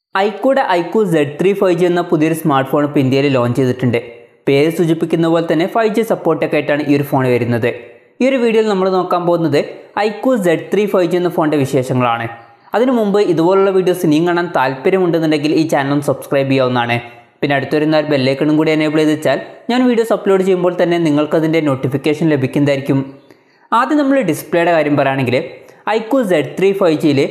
Iqooടെ Iqoo Z3 5G എന്ന പുതിയൊരു smart phone ഇപ്പോൾ ഇന്ത്യയിൽ ലോഞ്ച് ചെയ്തിട്ടുണ്ട്. പേര് സൂചിപ്പിക്കുന്ന പോലെ തന്നെ 5G സപ്പോർട്ടൊക്കെ ആയിട്ടാണ് ഈ ഒരു ഫോൺ വരുന്നത്. ഈ ഒരു വീഡിയോയിൽ നമ്മൾ നോക്കാൻ പോകുന്നത് Iqoo Z3 5G എന്ന ഫോണിൻ്റെ വിശേഷങ്ങളാണ്. അതിനു മുമ്പ് ഇതുപോലുള്ള വീഡിയോസ് ഇനിയും കാണാൻ താല്പര്യമുണ്ടെന്നുണ്ടെങ്കിൽ ഈ ചാനൽ സബ്സ്ക്രൈബ് ചെയ്യാവുന്നതാണ്. പിന്നെ അടുത്തൊരുന്ന ബെല്ലൈക്കണും കൂടി എനേബിൾ ചെയ്ത് വെച്ചാൽ ഞാൻ വീഡിയോസ് അപ്ലോഡ് ചെയ്യുമ്പോൾ തന്നെ നിങ്ങൾക്കതിൻ്റെ നോട്ടിഫിക്കേഷൻ ലഭിക്കുന്നതായിരിക്കും. ആദ്യം നമ്മൾ ഡിസ്പ്ലേയുടെ കാര്യം പറയുകയാണെങ്കിൽ Iqoo Z3 5Gയിൽ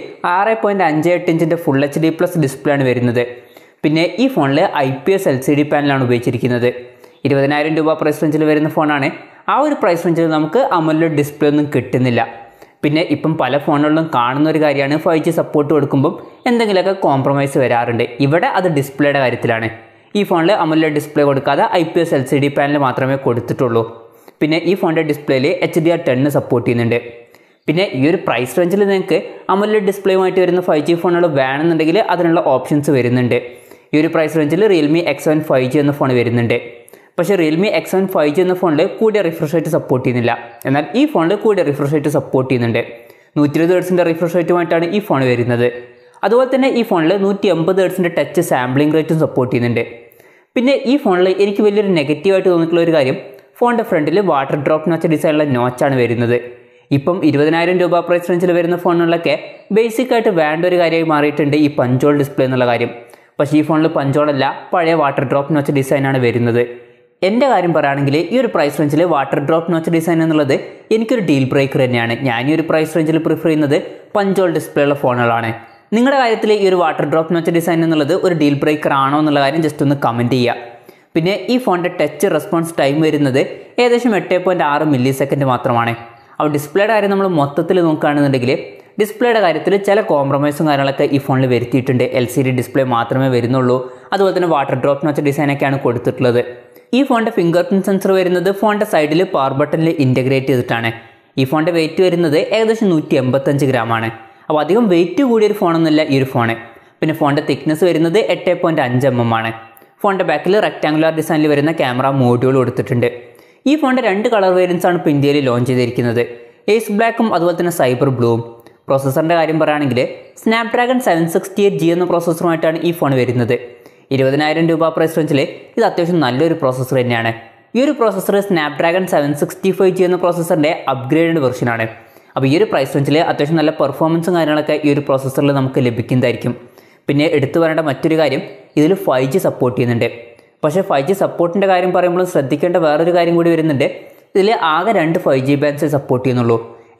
6.58 ഇഞ്ചിൻ്റെ ഫുൾ HD+ ഡിസ്പ്ലേ ആണ് വരുന്നത്. പിന്നെ ഈ ഫോണിൽ IPS LCD പാനലാണ് ഉപയോഗിച്ചിരിക്കുന്നത്. 20,000 രൂപ പ്രൈസ് റേഞ്ചിൽ വരുന്ന ഫോണാണ്. ആ ഒരു പ്രൈസ് റേഞ്ചിൽ നമുക്ക് AMOLED ഡിസ്പ്ലേ ഒന്നും കിട്ടുന്നില്ല. പിന്നെ ഇപ്പം പല ഫോണുകളിലും കാണുന്ന ഒരു കാര്യമാണ് 5G സപ്പോർട്ട് കൊടുക്കുമ്പം എന്തെങ്കിലുമൊക്കെ കോംപ്രമൈസ് വരാറുണ്ട്. ഇവിടെ അത് ഡിസ്പ്ലേയുടെ കാര്യത്തിലാണ്. ഈ ഫോണിൽ AMOLED ഡിസ്പ്ലേ കൊടുക്കാതെ IPS LCD പാനൽ മാത്രമേ കൊടുത്തിട്ടുള്ളൂ. പിന്നെ ഈ ഫോണിൻ്റെ ഡിസ്പ്ലേയിൽ HDR10 സപ്പോർട്ട് ചെയ്യുന്നുണ്ട്. പിന്നെ ഈ ഒരു പ്രൈസ് റേഞ്ചിൽ നിങ്ങൾക്ക് AMOLED ഡിസ്പ്ലേയുമായിട്ട് വരുന്ന 5G ഫോണുകൾ വേണമെന്നുണ്ടെങ്കിൽ അതിനുള്ള ഓപ്ഷൻസ് വരുന്നുണ്ട്. ഈ ഒരു പ്രൈസ് റേഞ്ചിൽ Realme X7 5G എന്ന ഫോൺ വരുന്നുണ്ട്. പക്ഷേ Realme X7 5G എന്ന ഫോണിൽ കൂടിയ റിഫ്രഷ് റേറ്റ് സപ്പോർട്ട് ചെയ്യുന്നില്ല. എന്നാൽ ഈ ഫോണിൽ കൂടിയ റിഫ്രഷ് റേറ്റ് സപ്പോർട്ട് ചെയ്യുന്നുണ്ട്. 120 Hz റിഫ്രഷ് റേറ്റുമായിട്ടാണ് ഈ ഫോൺ വരുന്നത്. അതുപോലെ തന്നെ ഈ ഫോണിൽ 180 Hz ടച്ച് സാമ്പിളിംഗ് റേറ്റും സപ്പോർട്ട് ചെയ്യുന്നുണ്ട്. പിന്നെ ഈ ഫോണിൽ എനിക്ക് വലിയൊരു നെഗറ്റീവായിട്ട് തോന്നിയിട്ടുള്ള ഒരു കാര്യം ഫോണിൻ്റെ ഫ്രണ്ടിൽ വാട്ടർ ഡ്രോപ്പ് നോച്ച് ഡിസൈനുള്ള നോച്ചാണ് വരുന്നത്. ഇപ്പം 20,000 രൂപ പ്രൈസ് റേഞ്ചിൽ വരുന്ന ഫോണുകളിലൊക്കെ ബേസിക്കായിട്ട് വേണ്ട ഒരു കാര്യമായി മാറിയിട്ടുണ്ട് ഈ പഞ്ചോൾ ഡിസ്പ്ലേ എന്നുള്ള കാര്യം. പക്ഷേ ഈ ഫോണിൽ പഞ്ചോളല്ല, പഴയ വാട്ടർ ഡ്രോപ്പ് നോച്ച് ഡിസൈനാണ് വരുന്നത്. എൻ്റെ കാര്യം പറയുകയാണെങ്കിൽ ഈ ഒരു പ്രൈസ് റേഞ്ചിൽ വാട്ടർ ഡ്രോപ്പ് നോച്ച് ഡിസൈൻ എന്നുള്ളത് എനിക്കൊരു ഡീൽ ബ്രേക്കർ തന്നെയാണ്. ഞാൻ ഈ ഒരു പ്രൈസ് റേഞ്ചിൽ പ്രിഫർ ചെയ്യുന്നത് പഞ്ചോൾ ഡിസ്പ്ലേ ഉള്ള ഫോണുകളാണ്. നിങ്ങളുടെ കാര്യത്തിൽ ഈ ഒരു വാട്ടർ ഡ്രോപ്പ് നോച്ച് ഡിസൈൻ എന്നുള്ളത് ഒരു ഡീൽ ബ്രേക്കർ ആണോ എന്നുള്ള കാര്യം ജസ്റ്റ് ഒന്ന് കമൻറ്റ് ചെയ്യുക. പിന്നെ ഈ ഫോണിൻ്റെ ടച്ച് റെസ്പോൺസ് ടൈം വരുന്നത് ഏകദേശം 8.6 മില്ലി മാത്രമാണ്. അപ്പോൾ ഡിസ്പ്ലേയുടെ കാര്യം നമ്മൾ മൊത്തത്തിൽ നോക്കുകയാണെന്നുണ്ടെങ്കിൽ ഡിസ്പ്ലേയുടെ കാര്യത്തിൽ ചില കോംപ്രമൈസും കാര്യങ്ങളൊക്കെ ഈ ഫോണിൽ വരുത്തിയിട്ടുണ്ട്. LCD ഡിസ്പ്ലേ മാത്രമേ വരുന്നുള്ളൂ. അതുപോലെ തന്നെ വാട്ടർ ഡ്രോപ്പ് നോച്ച് ഡിസൈനൊക്കെയാണ് കൊടുത്തിട്ടുള്ളത്. ഈ ഫോണിൻ്റെ ഫിംഗർ പ്രിൻറ്റ് സെൻസർ വരുന്നത് ഫോണിൻ്റെ സൈഡിൽ പവർ ബട്ടണിൽ ഇൻറ്റഗ്രേറ്റ് ചെയ്തിട്ടാണ്. ഈ ഫോണിൻ്റെ വെയിറ്റ് വരുന്നത് ഏകദേശം 185 ഗ്രാമാണ്. അപ്പോൾ അധികം വെയിറ്റ് കൂടിയൊരു ഫോണൊന്നുമില്ല ഈ ഒരു ഫോണ്. പിന്നെ ഫോണിൻ്റെ തിക്നെസ് വരുന്നത് 8.5 mm ആണ്. ഫോണിൻ്റെ ബാക്കിൽ റെക്ടാങ്കുലർ ഡിസൈനിൽ വരുന്ന ക്യാമറ മോഡ്യൂൾ കൊടുത്തിട്ടുണ്ട്. ഈ ഫോണിൻ്റെ 2 കളർ വേരിയൻസ് ആണ് ഇപ്പോൾ ഇന്ത്യയിൽ ലോഞ്ച് ചെയ്തിരിക്കുന്നത്. ഏസ് ബ്ലാക്കും അതുപോലെ തന്നെ സൈബർ ബ്ലൂവും. പ്രോസസ്സറിൻ്റെ കാര്യം പറയുകയാണെങ്കിൽ സ്നാപ്ഡ്രാഗൺ 768G എന്ന പ്രോസസ്സറുമായിട്ടാണ് ഈ ഫോൺ വരുന്നത്. 20,000 രൂപ പ്രൈസ് റേഞ്ചിൽ ഇത് അത്യാവശ്യം നല്ലൊരു പ്രോസസ്സർ തന്നെയാണ്. ഈ ഒരു പ്രോസസ്സർ സ്നാപ്ഡ്രാഗൺ 765G എന്ന പ്രോസസ്സറിൻ്റെ അപ്ഗ്രേഡഡ് വെർഷനാണ്. അപ്പോൾ ഈ ഒരു പ്രൈസ് റേഞ്ചിൽ അത്യാവശ്യം നല്ല പെർഫോമൻസും കാര്യങ്ങളൊക്കെ ഈ ഒരു പ്രോസസ്സറിൽ നമുക്ക് ലഭിക്കുന്നതായിരിക്കും. പിന്നെ എടുത്തു പറയേണ്ട മറ്റൊരു കാര്യം, ഇതിൽ 5G സപ്പോർട്ട് ചെയ്യുന്നുണ്ട്. പക്ഷേ 5G സപ്പോർട്ടിൻ്റെ കാര്യം പറയുമ്പോൾ ശ്രദ്ധിക്കേണ്ട വേറൊരു കാര്യം കൂടി വരുന്നുണ്ട്. ഇതിൽ ആകെ 2 5G ബാൻഡ്സ് സപ്പോർട്ട് ചെയ്യുന്നുള്ളൂ.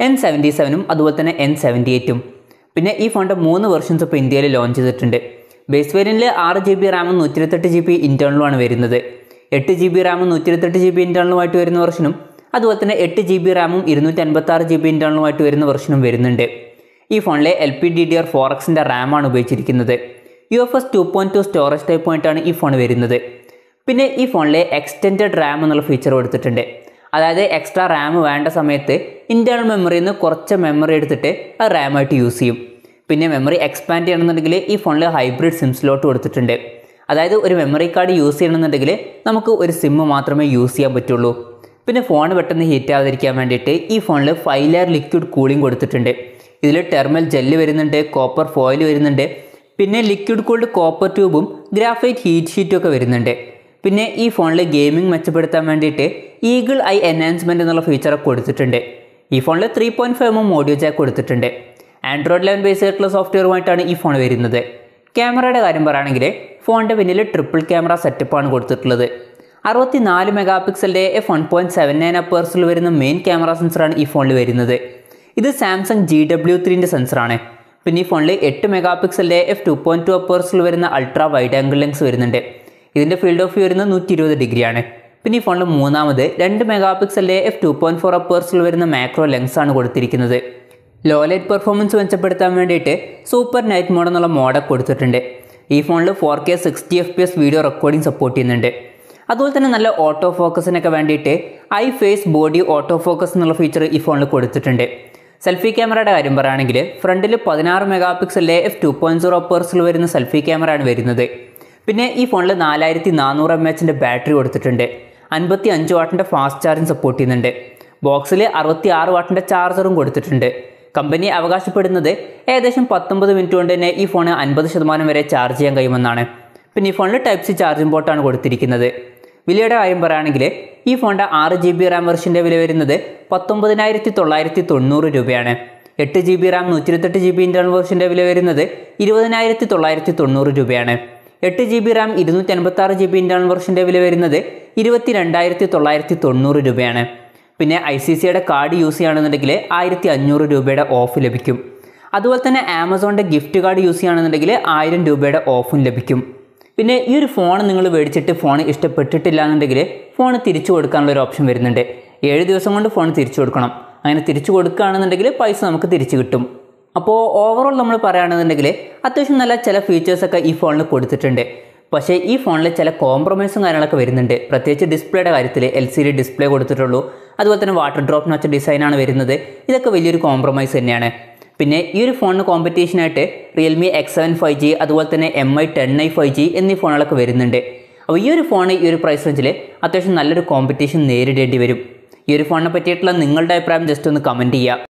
N77 അതുപോലെ തന്നെ N78. പിന്നെ ഈ ഫോണിൻ്റെ 3 വെർഷൻസ് ഇപ്പോൾ ഇന്ത്യയിൽ ലോഞ്ച് ചെയ്തിട്ടുണ്ട്. ബേസ് വേരിയൻറ്റിൽ 6GB റാമും 128GB ഇൻറ്റേർണലുമാണ് വരുന്നത്. 8GB റാമും 128GB ഇൻറ്റേർണലുമായിട്ട് വരുന്ന വെർഷനും അതുപോലെ തന്നെ 8GB റാമും 256GB ഇൻറ്റേർണലുമായിട്ട് വരുന്ന വെർഷനും വരുന്നുണ്ട്. ഈ ഫോണിലെ LPDDR4Xൻ്റെ റാമാണ് ഉപയോഗിച്ചിരിക്കുന്നത്. UFS 2.2 സ്റ്റോറേജ് ടൈപ്പുമായിട്ടാണ് ഈ ഫോൺ വരുന്നത്. പിന്നെ ഈ ഫോണിൽ എക്സ്റ്റെൻഡഡ് റാം എന്നുള്ള ഫീച്ചർ കൊടുത്തിട്ടുണ്ട്. അതായത് എക്സ്ട്രാ റാം വേണ്ട സമയത്ത് ഇൻറ്റേർണൽ മെമ്മറിയിൽ നിന്ന് കുറച്ച് മെമ്മറി എടുത്തിട്ട് അത് റാമായിട്ട് യൂസ് ചെയ്യും. പിന്നെ മെമ്മറി എക്സ്പാൻഡ് ചെയ്യണമെന്നുണ്ടെങ്കിൽ ഈ ഫോണിൽ ഹൈബ്രിഡ് സിം സ്ലോട്ട് കൊടുത്തിട്ടുണ്ട്. അതായത് ഒരു മെമ്മറി കാർഡ് യൂസ് ചെയ്യണമെന്നുണ്ടെങ്കിൽ നമുക്ക് ഒരു സിം മാത്രമേ യൂസ് ചെയ്യാൻ പറ്റുള്ളൂ. പിന്നെ ഫോൺ പെട്ടെന്ന് ഹീറ്റ് ആവാതിരിക്കാൻ വേണ്ടിയിട്ട് ഈ ഫോണിൽ 5 ലെയർ ലിക്വിഡ് കൂളിംഗ് കൊടുത്തിട്ടുണ്ട്. ഇതിൽ ടെർമൽ ജെല്ല് വരുന്നുണ്ട്, കോപ്പർ ഫോയിൽ വരുന്നുണ്ട്, പിന്നെ ലിക്വിഡ് കൂൾഡ് കോപ്പർ ട്യൂബും ഗ്രാഫൈറ്റ് ഹീറ്റ് ഷീറ്റും ഒക്കെ വരുന്നുണ്ട്. പിന്നെ ഈ ഫോണിൽ ഗെയിമിംഗ് മെച്ചപ്പെടുത്താൻ വേണ്ടിയിട്ട് ഈഗിൾ ഐ എൻഹാൻസ്മെൻറ്റ് എന്നുള്ള ഫീച്ചറൊക്കെ കൊടുത്തിട്ടുണ്ട്. ഈ ഫോണിൽ 3.5 mm ഓഡിയോ ജാക്ക് കൊടുത്തിട്ടുണ്ട്. Android 11 ബേസ് ആയിട്ടുള്ള സോഫ്റ്റ്വെയറുമായിട്ടാണ് ഈ ഫോൺ വരുന്നത്. ക്യാമറയുടെ കാര്യം പറയുകയാണെങ്കിൽ ഫോണിൻ്റെ പിന്നിൽ ട്രിപ്പിൾ ക്യാമറ സെറ്റപ്പാണ് കൊടുത്തിട്ടുള്ളത്. 64 മെഗാപിക്സലിൻ്റെ f1.79 അപ്പേഴ്സിൽ വരുന്ന മെയിൻ ക്യാമറ സെൻസറാണ് ഈ ഫോണിൽ വരുന്നത്. ഇത് സാംസങ് GW3ൻ്റെ സെൻസറാണ്. പിന്നെ ഈ ഫോണിൽ 8 മെഗാപിക്സലിൻ്റെ f2.2 അപ്പേഴ്സിൽ വരുന്ന അൾട്രാ വൈഡ് ആംഗിൾ ലെൻസ് വരുന്നുണ്ട്. ഇതിൻ്റെ ഫീൽഡ് ഓഫ് വ്യൂ വരുന്നത് 120 ഡിഗ്രിയാണ്. പിന്നെ ഈ ഫോണിൽ മൂന്നാമത് 2 മെഗാപിക്സലിൻ്റെ f2.4 അപ്പേഴ്സിൽ വരുന്ന മാക്രോ ലെൻസാണ് കൊടുത്തിരിക്കുന്നത്. ലോ ലൈറ്റ് പെർഫോമൻസ് മെച്ചപ്പെടുത്താൻ വേണ്ടിയിട്ട് സൂപ്പർ നൈറ്റ് മോഡ് എന്നുള്ള മോഡൊക്കെ കൊടുത്തിട്ടുണ്ട്. ഈ ഫോണിൽ 4K 60fps video recording support ചെയ്യുന്നുണ്ട്. അതുപോലെ തന്നെ നല്ല ഓട്ടോ ഫോക്കസിനൊക്കെ വേണ്ടിയിട്ട് eye face body auto focus എന്നുള്ള ഫീച്ചർ ഈ ഫോണിൽ കൊടുത്തിട്ടുണ്ട്. സെൽഫി ക്യാമറയുടെ കാര്യം പറയുകയാണെങ്കിൽ ഫ്രണ്ടിൽ 16 മെഗാപിക്സലിൻ്റെ f2.0 അപ്പേഴ്സിൽ വരുന്ന സെൽഫി ക്യാമറയാണ് വരുന്നത്. പിന്നെ ഈ ഫോണിൽ 4400 mAh ബാറ്ററി കൊടുത്തിട്ടുണ്ട്. 55 വാട്ടിൻ്റെ ഫാസ്റ്റ് ചാർജിങ് സപ്പോർട്ട് ചെയ്യുന്നുണ്ട്. ബോക്സിൽ 66 വാട്ടിൻ്റെ ചാർജറും കൊടുത്തിട്ടുണ്ട്. കമ്പനി അവകാശപ്പെടുന്നത് ഏകദേശം 19 മിനിറ്റ് കൊണ്ട് തന്നെ ഈ ഫോൺ 50% വരെ ചാർജ് ചെയ്യാൻ കഴിയുമെന്നാണ്. പിന്നെ ഈ ഫോണിൽ ടൈപ്പ് സി ചാർജിംഗ് പോർട്ടാണ് കൊടുത്തിരിക്കുന്നത്. വിലയുടെ കാര്യം പറയുകയാണെങ്കിൽ ഈ ഫോണിൻ്റെ 6GB റാം വെർഷൻ്റെ വില വരുന്നത് 19,990 രൂപയാണ്. 8GB റാം 128GB ഇൻ്റർണൽ വെർഷൻ്റെ വില വരുന്നത് 20,990 രൂപയാണ്. 8GB റാം 256GB ഇൻ്റർണൽ വെർഷൻ്റെ വില വരുന്നത് 22,990 രൂപയാണ്. പിന്നെ ICCയുടെ കാർഡ് യൂസ് ചെയ്യുകയാണെന്നുണ്ടെങ്കിൽ 1,500 രൂപയുടെ ഓഫ് ലഭിക്കും. അതുപോലെ തന്നെ ആമസോണിൻ്റെ ഗിഫ്റ്റ് കാർഡ് യൂസ് ചെയ്യുകയാണെന്നുണ്ടെങ്കിൽ 1000 രൂപയുടെ ഓഫും ലഭിക്കും. പിന്നെ ഈ ഒരു ഫോൺ നിങ്ങൾ മേടിച്ചിട്ട് ഫോൺ ഇഷ്ടപ്പെട്ടിട്ടില്ല എന്നുണ്ടെങ്കിൽ ഫോൺ തിരിച്ചു കൊടുക്കാനുള്ള ഒരു ഓപ്ഷൻ വരുന്നുണ്ട്. 7 ദിവസം കൊണ്ട് ഫോൺ തിരിച്ചു കൊടുക്കണം. അങ്ങനെ തിരിച്ചു കൊടുക്കുകയാണെന്നുണ്ടെങ്കിൽ പൈസ നമുക്ക് തിരിച്ചു കിട്ടും. അപ്പോൾ ഓവറോൾ നമ്മൾ പറയുകയാണെന്നുണ്ടെങ്കിൽ അത്യാവശ്യം നല്ല ചില ഫീച്ചേഴ്സൊക്കെ ഈ ഫോണിൽ കൊടുത്തിട്ടുണ്ട്. പക്ഷേ ഈ ഫോണിൽ ചില കോംപ്രമൈസും കാര്യങ്ങളൊക്കെ വരുന്നുണ്ട്. പ്രത്യേകിച്ച് ഡിസ്പ്ലേയുടെ കാര്യത്തിൽ LCD ഡിസ്പ്ലേ കൊടുത്തിട്ടുള്ളൂ. അതുപോലെ തന്നെ വാട്ടർ ഡ്രോപ്പ് നച്ച് ഡിസൈനാണ് വരുന്നത്. ഇതൊക്കെ വലിയൊരു കോംപ്രമൈസ് തന്നെയാണ്. പിന്നെ ഈ ഒരു ഫോണിന് കോമ്പറ്റീഷനായിട്ട് റിയൽമി X7 5G അതുപോലെ തന്നെ MI 10i 5G എന്നീ ഫോണുകളൊക്കെ വരുന്നുണ്ട്. അപ്പോൾ ഈ ഒരു ഫോൺ ഈ ഒരു പ്രൈസ് റേഞ്ചിൽ അത്യാവശ്യം നല്ലൊരു കോമ്പറ്റീഷൻ നേരിടേണ്ടി വരും. ഈ ഒരു ഫോണിനെ പറ്റിയിട്ടുള്ള നിങ്ങളുടെ അഭിപ്രായം ജസ്റ്റ് ഒന്ന് കമൻറ്റ് ചെയ്യുക.